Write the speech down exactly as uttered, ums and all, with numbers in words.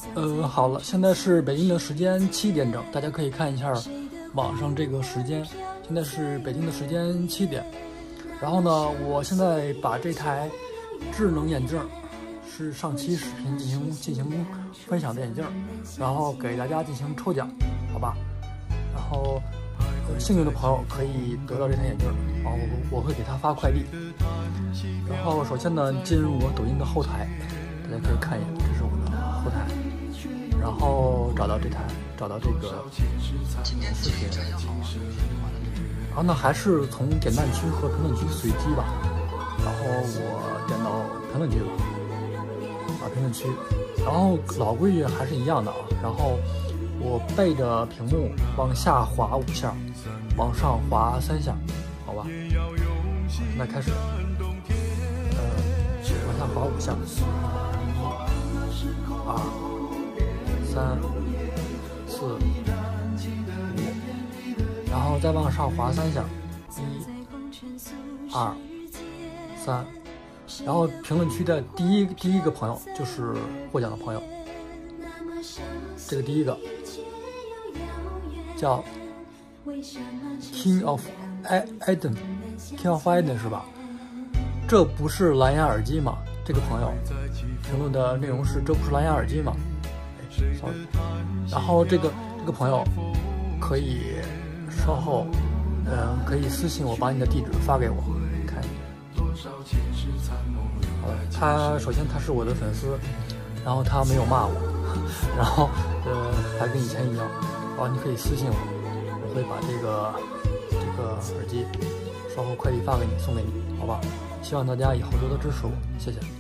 呃，好了，现在是北京的时间七点整，大家可以看一下网上这个时间。现在是北京的时间七点。然后呢，我现在把这台智能眼镜，是上期视频进行进行分享的眼镜，然后给大家进行抽奖，好吧？然后、呃、幸运的朋友可以得到这台眼镜，然后我我会给他发快递。然后首先呢，进入我抖音的后台，大家可以看一眼，这是我的后台。然后找到这台，找到这个视频，然后呢还是从点赞区和评论区随机吧。然后我点到评论区吧，啊评论区，然后老规矩还是一样的啊。然后我背着屏幕往下滑五下，往上滑三下，好吧？现在开始，呃，往下滑五下，二。三、四、五，然后再往上滑三下，一、二、三，然后评论区的第一第一个朋友就是获奖的朋友。这个第一个叫 King of Eden，King of Eden 是吧？这不是蓝牙耳机吗？这个朋友评论的内容是：这不是蓝牙耳机吗？sorry， 然后这个这个朋友可以稍后，嗯、呃，可以私信我，把你的地址发给我，看一眼。好了，他首先他是我的粉丝，然后他没有骂我，然后呃还跟以前一样，然后你可以私信我，我会把这个这个耳机稍后快递发给你，送给你，好吧？希望大家以后多多支持我，谢谢。